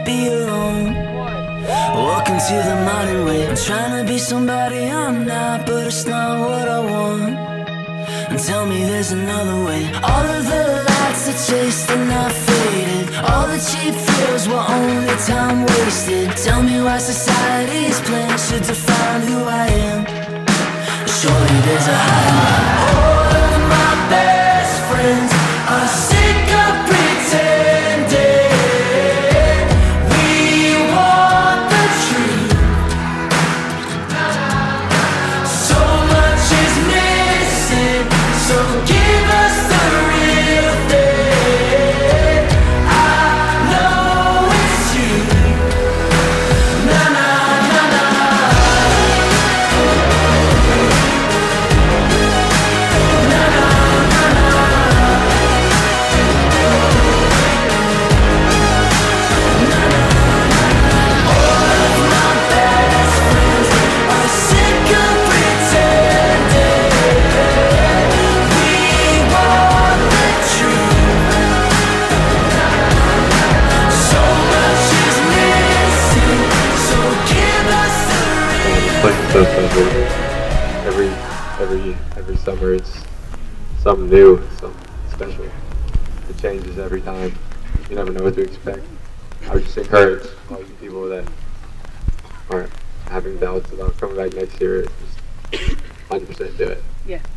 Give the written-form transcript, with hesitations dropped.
be alone. Welcome to the modern way. I'm trying to be somebody I'm not, but it's not what I want. And tell me there's another way. All of the lights I chased are not faded. All the cheap thrills were only time wasted. Tell me why society's plan should define who I am. Surely there's a higher. All of my best friends are sick of pretending. We want the truth. So much is missing, so give us the real thing. I know it's you. Na na na na. Na na na na. All of my best friends are sick of pretending. We want the truth. So much is missing, so give us the real. Like so every summer it's something new, something special. It changes every time. You never know what to expect. I would just encourage all you people that aren't having doubts about coming back next year, just 100% do it. Yeah.